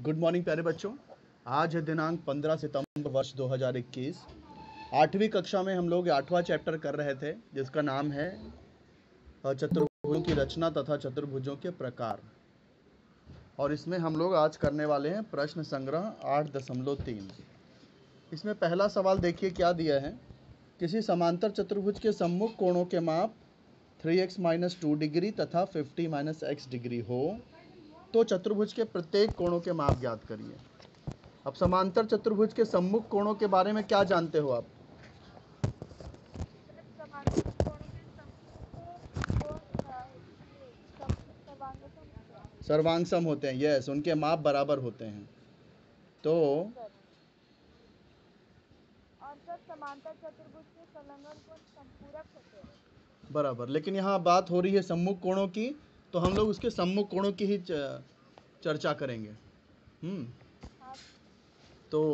Good morning प्यारे बच्चों। आज है दिनांक 15 सितंबर वर्ष 2021। आठवीं कक्षा में हम लोग 8वां चैप्टर कर रहे थे जिसका नाम है चतुर्भुजों की रचना तथा चतुर्भुजों के प्रकार। और इसमें हम लोग आज करने वाले हैं प्रश्न संग्रह 8.3। इसमें पहला सवाल देखिए क्या दिया है। किसी समांतर चतुर्भुज के सम्मुख कोणों के माप 3x - 2 डिग्री तथा 50 - x डिग्री हो तो चतुर्भुज के प्रत्येक कोणों के माप ज्ञात करिए। अब समांतर चतुर्भुज के सम्मुख कोणों के बारे में क्या जानते हो आप? सर्वांग सम होते हैं, यस, उनके माप बराबर होते हैं। तो और सर समांतर चतुर्भुज के संलग्न कोण संपूरक होते हैं। बराबर, लेकिन यहाँ बात हो रही है सम्मुख कोणों की, तो हम लोग उसके सम्मुख कोणों की ही चर्चा करेंगे। तो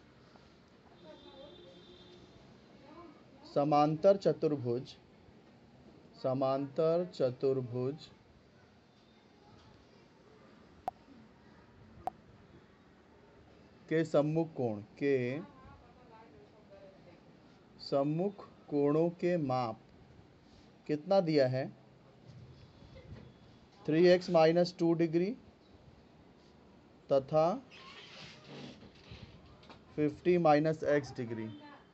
समांतर चतुर्भुज के सम्मुख कोणों के माप कितना दिया है? 3x - 2 डिग्री तथा 50 - x डिग्री।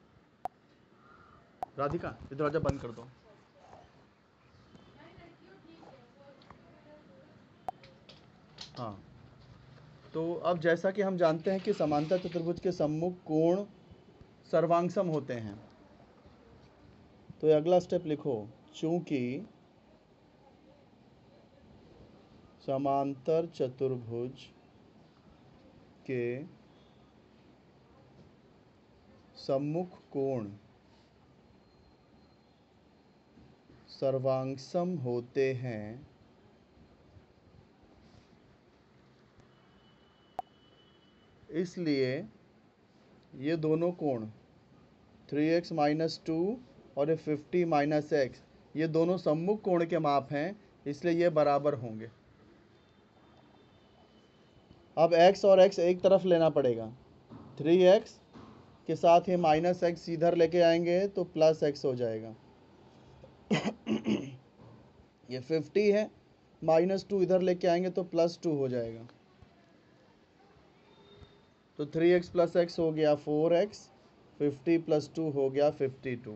राधिका ये दरवाजा बंद कर दो। हाँ, तो अब जैसा कि हम जानते हैं कि समांतर चतुर्भुज के सम्मुख कोण सर्वांगसम होते हैं, तो अगला स्टेप लिखो। चूंकि समांतर चतुर्भुज के सम्मुख कोण सर्वांगसम होते हैं, इसलिए ये दोनों कोण 3x - 2 और 50 - x ये दोनों सम्मुख कोण के माप हैं, इसलिए ये बराबर होंगे। अब x और x एक तरफ लेना पड़ेगा। 3x के साथ ही -x इधर लेके आएंगे तो +x हो जाएगा। ये 50 है, -2 इधर लेके आएंगे तो +2 हो जाएगा। तो 3x + x हो गया 4x, 50 + 2 हो गया 52।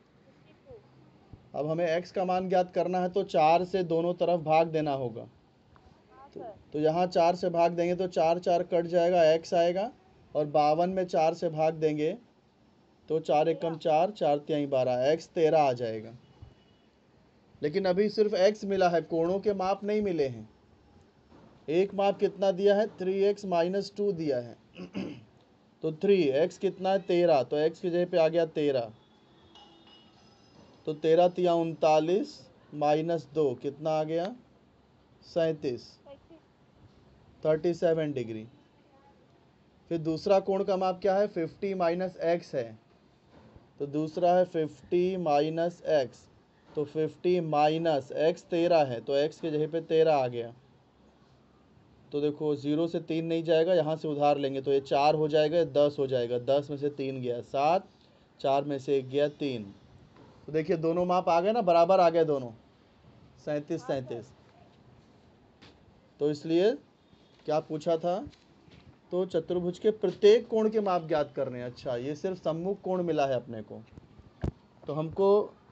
अब हमें x का मान ज्ञात करना है, तो 4 से दोनों तरफ भाग देना होगा। तो यहाँ 4 से भाग देंगे तो 4 4 कट जाएगा, x आएगा, और 52 में 4 से भाग देंगे तो 4 एकम 4, 4 तिहाई 12, x 13 आ जाएगा। लेकिन अभी सिर्फ x मिला है, कोणों के माप नहीं मिले हैं। एक माप कितना दिया है? 3x - 2 दिया है। तो 3x कितना है? 13, तो x की जगह पे आ गया 13। तो 13 तिया 39 -2 कितना आ गया? 37, 37 डिग्री। फिर दूसरा कोण का माप क्या है? 50 - x है, तो दूसरा है 50 - x। तो 50 - x 13 है, तो x की जगह पे 13 आ गया। तो देखो 0 से 3 नहीं जाएगा, यहाँ से उधार लेंगे तो ये 4 हो जाएगा, 10 हो जाएगा। 10 में से 3 गया 7, 4 में से 1 गया 3। तो देखिए दोनों माप आ गए ना, बराबर आ गए दोनों, 37 37। तो इसलिए क्या पूछा था? तो चतुर्भुज के प्रत्येक कोण के माप ज्ञात करने हैं। अच्छा, ये सिर्फ सम्मुख कोण मिला है अपने को, तो हमको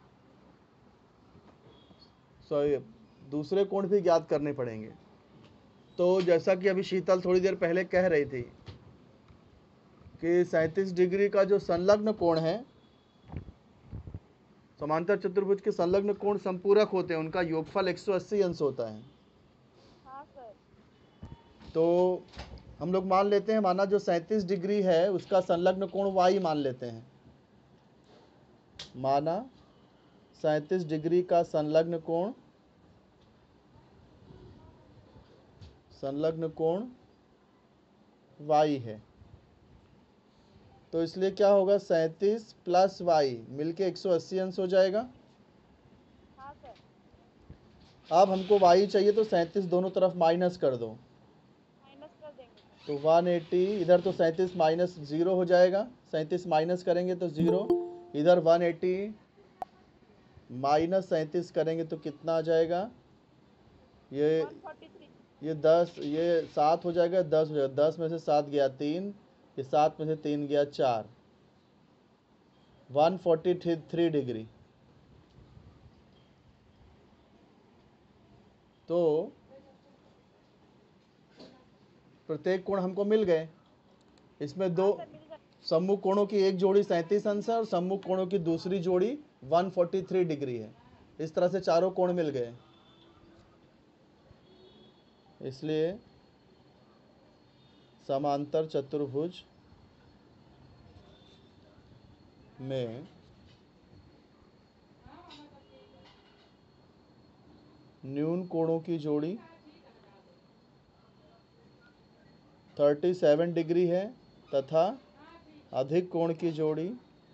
दूसरे कोण भी ज्ञात करने पड़ेंगे। तो जैसा कि अभी शीतल थोड़ी देर पहले कह रही थी कि 37 डिग्री का जो संलग्न कोण है, समांतर चतुर्भुज के संलग्न कोण संपूरक होते हैं, उनका योगफल 180 अंश होता है। हाँ सर। तो हम लोग मान लेते हैं, माना जो 37 डिग्री है उसका संलग्न कोण y मान लेते हैं। माना 37 डिग्री का संलग्न कोण y है, तो इसलिए क्या होगा? 37 + y मिलके 180 अंश हो जाएगा। हाँ सर। अब हमको y चाहिए, तो 37 दोनों तरफ माइनस कर दो। माइनस कर देंगे। तो 180, इधर तो 37 माइनस 0 हो जाएगा, 37 माइनस करेंगे तो 0, इधर 180 माइनस 37 करेंगे तो कितना आ जाएगा, ये 143। ये 10, ये 7 हो जाएगा, 10 हो जाएगा, 10 में से 7 गया 3, ये 7 में से 3 गया 4, 143 डिग्री। तो प्रत्येक कोण हमको मिल गए। इसमें दो सर मिल गए। सम्मुख कोणों की एक जोड़ी 37 अंश है और सम्मुख कोणों की दूसरी जोड़ी 143 डिग्री है। इस तरह से चारों कोण मिल गए। इसलिए समांतर चतुर्भुज में न्यून कोणों की जोड़ी 37 डिग्री है तथा अधिक कोण की जोड़ी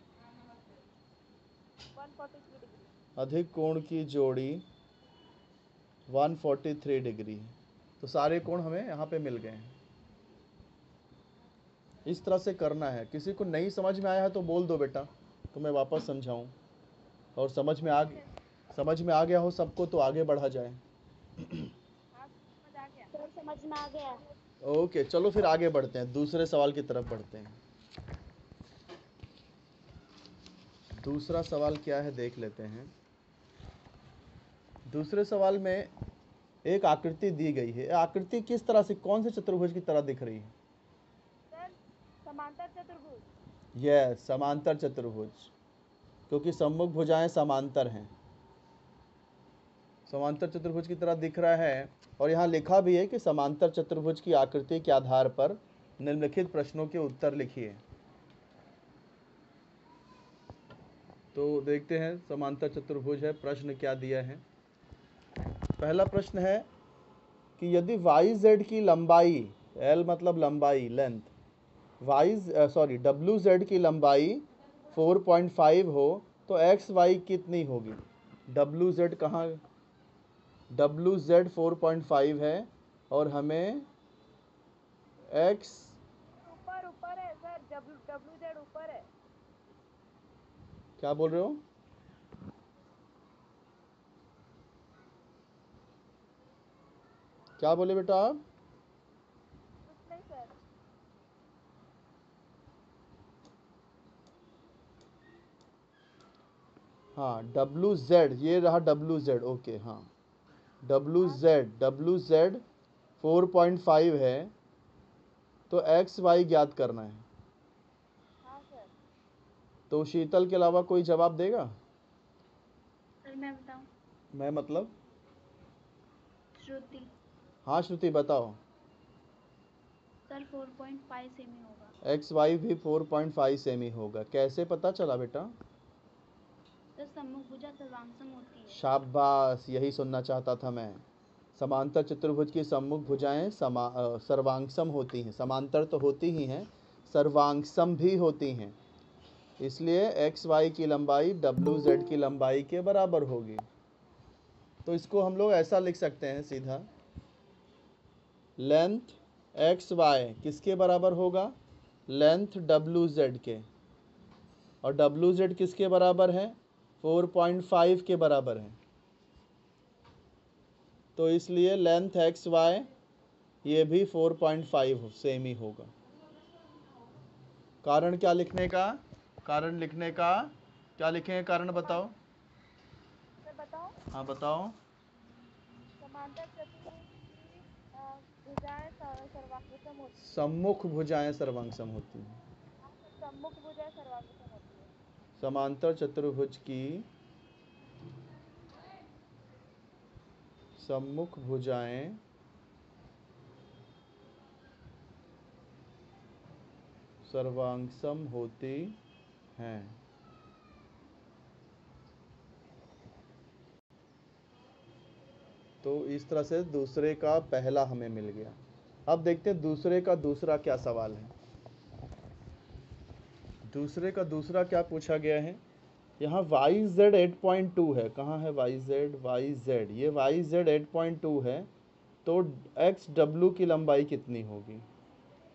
143 डिग्री। अधिक कोण की जोड़ी 143 डिग्री है। तो सारे कोण हमें यहाँ पे मिल गए हैं। इस तरह से करना है। किसी को नहीं समझ में आया है तो बोल दो बेटा, तो मैं वापस समझाऊं। और समझ में आ गया हो सबको तो आगे बढ़ा जाए। हाँ समझ आ गया। सर समझ में आ गया। ओके, चलो फिर आगे बढ़ते हैं, दूसरे सवाल की तरफ बढ़ते हैं। दूसरा सवाल क्या है देख लेते हैं। दूसरे सवाल में एक आकृति दी गई है। आकृति किस तरह से, कौन से चतुर्भुज की तरह दिख रही है? सर समांतर चतुर्भुज। यस, समांतर चतुर्भुज, क्योंकि सम्मुख भुजाएं समांतर हैं। समांतर चतुर्भुज की तरह दिख रहा है। और यहाँ लिखा भी है कि समांतर चतुर्भुज की आकृति के आधार पर निम्नलिखित प्रश्नों के उत्तर लिखिए। तो देखते हैं समांतर चतुर्भुज है, प्रश्न क्या दिया है। पहला प्रश्न है कि यदि वाई जेड की लंबाई, एल मतलब लंबाई, लेंथ, डब्ल्यू जेड की लंबाई 4.5 हो तो एक्स वाई कितनी होगी? डब्ल्यू जेड कहाँ, डब्ल्यू जेड 4.5 है और हमें एक्स, ऊपर ऊपर है सर, डब्ल्यू जेड ऊपर है। क्या बोल रहे हो? क्या बोले बेटा आप? कुछ नहीं सर। हाँ, डब्ल्यू जेड, ये रहा डब्ल्यू जेड, ओके हाँ, डब्ल्यू जेड 4.5 है तो एक्स वाई ज्ञात करना है। हाँ सर। तो शीतल के अलावा कोई जवाब देगा? सर मैं बताऊं? मैं मतलब? श्रुति। हाँ श्रुति बताओ। सर 4.5 सेमी होगा। एक्स वाई भी 4.5 सेमी होगा। कैसे पता चला बेटा? सर सम्मुख भुजा सर्वांगसम होती है। शाबाश, यही सुनना चाहता था मैं। समांतर चतुर्भुज की सम्मुख भुजाएं सर्वांगसम होती हैं। समांतर तो होती ही हैं, सर्वांगसम भी होती हैं। इसलिए एक्स वाई की लंबाई डब्ल्यू जेड की लंबाई के बराबर होगी। तो इसको हम लोग ऐसा लिख सकते हैं सीधा, लेंथ एक्स वाई किसके बराबर होगा? लेंथ डब्ल्यू जेड के। और डब्ल्यू जेड किसके बराबर है? 4.5 के बराबर है। तो इसलिए लेंथ एक्स वाई ये भी 4.5 सेम ही होगा। कारण क्या लिखने का? कारण लिखने का क्या लिखेंगे? कारण बताओ। सर बताओ। हाँ बताओ। समांतर चतुर्भुज की भुजाएं सर्वांगसम होती है। सम्मुख भुजाएं सर्वांगसम होती हैं। हाँ सर, सम्मुख भुजाएं सर्वांगसम होती है। समांतर चतुर्भुज की सम्मुख भुजाएं सर्वांगसम होती हैं। तो इस तरह से दूसरे का पहला हमें मिल गया। अब देखते हैं दूसरे का दूसरा क्या सवाल है। दूसरे का दूसरा क्या पूछा गया है? यहाँ वाई जेड 8.2 है। कहाँ है वाई जेड? वाई जेड, ये वाई जेड 8.2 है तो एक्स डब्ल्यू की लंबाई कितनी होगी?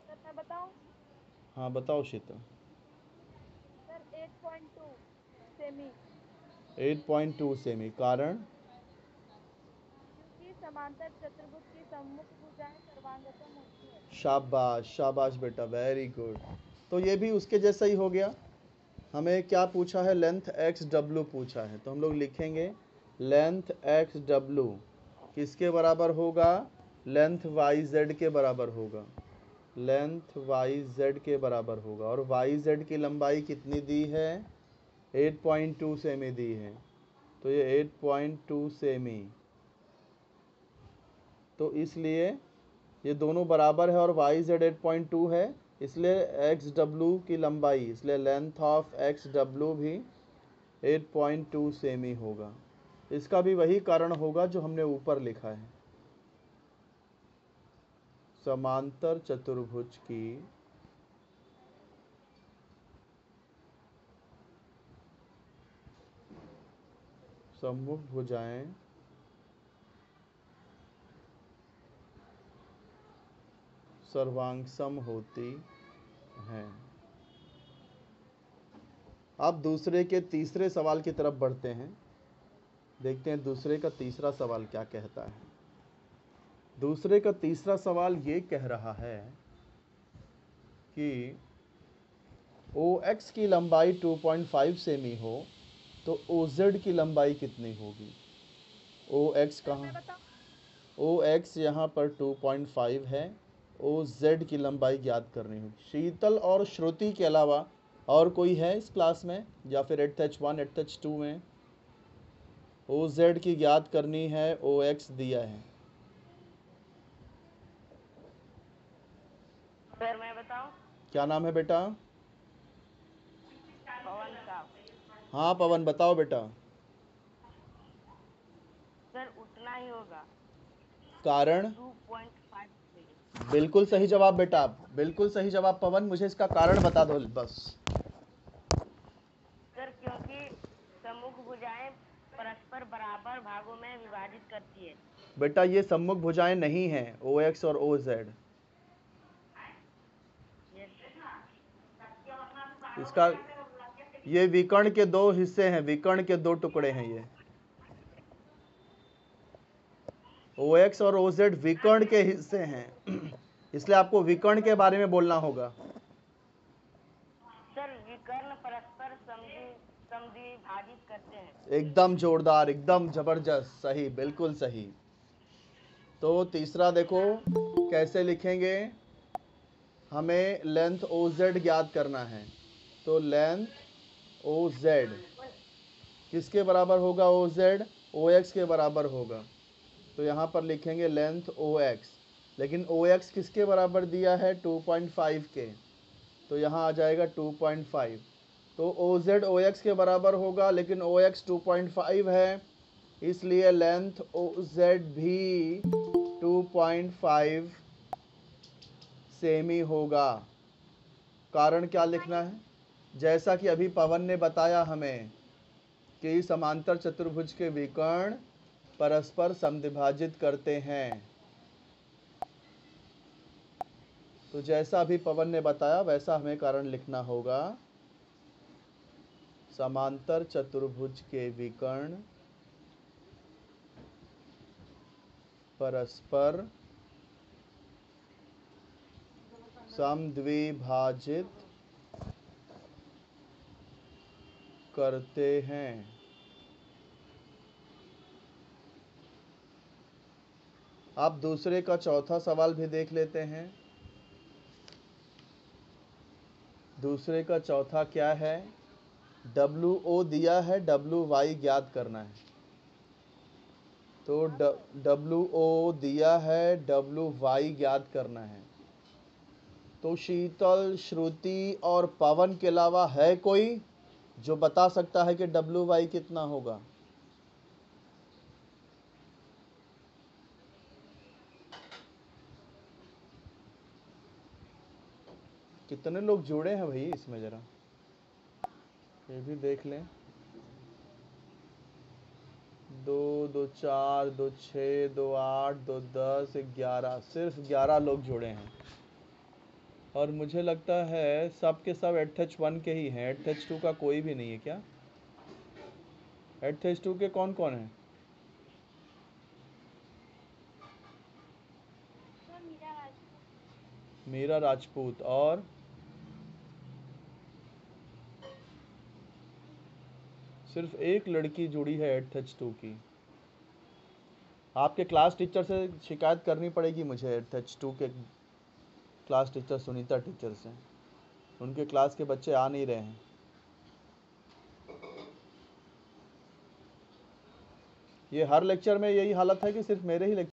हाँ बताओ शीतल। सर 8.2 सेमी, 8.2 सेमी, कारण? क्योंकि समांतर चतुर्भुज की सम्मुख भुजाएं सर्वांगसम होती है। शाबाश शाबाश बेटा, वेरी गुड। तो ये भी उसके जैसा ही हो गया। हमें क्या पूछा है? लेंथ एक्स डब्लू पूछा है, तो हम लोग लिखेंगे लेंथ एक्स डब्लू किसके बराबर होगा? लेंथ वाई जेड के बराबर होगा। लेंथ वाई जेड के बराबर होगा। और वाई जेड की लंबाई कितनी दी है? 8.2 सेमी दी है। तो ये 8.2 सेमी, तो इसलिए ये दोनों बराबर है और वाई जेड 8.2 है, इसलिए एक्स डब्लू की लंबाई, इसलिए लेंथ ऑफ एक्स डब्लू भी 8.2 सेमी होगा। इसका भी वही कारण होगा जो हमने ऊपर लिखा है। समांतर चतुर्भुज की सम्मुख भुजाएं सर्वांगसम होती हैं। अब दूसरे के तीसरे सवाल की तरफ बढ़ते हैं। देखते हैं दूसरे का तीसरा सवाल क्या कहता है। दूसरे का तीसरा सवाल ये कह रहा है कि OX की लंबाई 2.5 सेमी हो तो OZ की लंबाई कितनी होगी? OX सर कहाँ? मैं बताऊं? OX यहाँ पर 2.5 है। OZ की लंबाई ज्ञात करनी होगी। शीतल और श्रुति के अलावा और कोई है इस क्लास में या फिर एथ 1 एथ 2 में? OZ की ज्ञात करनी है, OX दिया है। सर मैं बताऊं? क्या नाम है बेटा? पवन साहब। हाँ पवन, बताओ बेटा। सर उतना ही होगा, कारण? 2.5 बिल्कुल सही जवाब बेटा, बिल्कुल सही जवाब पवन। मुझे इसका कारण बता दो बस। सर क्योंकि सम्मुख भुजाएं परस्पर बराबर भागों में विभाजित करती है। बेटा ये सम्मुख भुजाएं नहीं हैं, OX और OZ। इसका ये विकर्ण के दो हिस्से हैं, विकर्ण के दो टुकड़े हैं ये। OX और OZ विकर्ण के हिस्से हैं, इसलिए आपको विकर्ण के बारे में बोलना होगा। सर विकर्ण परस्पर समद्विभाजित करते हैं। एकदम जोरदार, एकदम जबरदस्त, सही, बिल्कुल सही। तो तीसरा देखो कैसे लिखेंगे। हमें लेंथ OZ ज्ञात करना है, तो लेंथ OZ किसके बराबर होगा? OZ OX के बराबर होगा। तो यहाँ पर लिखेंगे लेंथ OX, लेकिन OX किसके बराबर दिया है? 2.5 के, तो यहाँ आ जाएगा 2.5। तो OZ OX के बराबर होगा, लेकिन OX 2.5 है, इसलिए लेंथ OZ भी 2.5 सेमी होगा। कारण क्या लिखना है? जैसा कि अभी पवन ने बताया हमें कि समांतर चतुर्भुज के विकर्ण परस्पर समद्विभाजित करते हैं। तो जैसा अभी पवन ने बताया वैसा हमें कारण लिखना होगा। समांतर चतुर्भुज के विकर्ण परस्पर समद्विभाजित करते हैं। आप दूसरे का चौथा सवाल भी देख लेते हैं। दूसरे का चौथा क्या है? WO दिया है, WY ज्ञात करना है। तो WO दिया है, WY ज्ञात करना है। तो शीतल, श्रुति और पवन के अलावा है कोई जो बता सकता है कि WY कितना होगा? कितने लोग जुड़े हैं भाई इसमें, जरा ये भी देख लें। 2 2 4 2 6 2 8 2 10 11, सिर्फ 11 लोग जुड़े हैं। और मुझे लगता है सब के सब HH1 के ही हैं, HH2 का कोई भी नहीं है क्या? HH2 के कौन कौन हैं? सर मीरा राजपूत। मीरा राजपूत और सिर्फ एक लड़की जुड़ी है HH2 की। आपके क्लास टीचर से शिकायत करनी पड़ेगी मुझे, HH2 के क्लास टीचर सुनीता टीचर से। उनके क्लास के बच्चे आ नहीं रहे हैं। ये हर लेक्चर में यही हालत है कि सिर्फ मेरे ही लेक्चर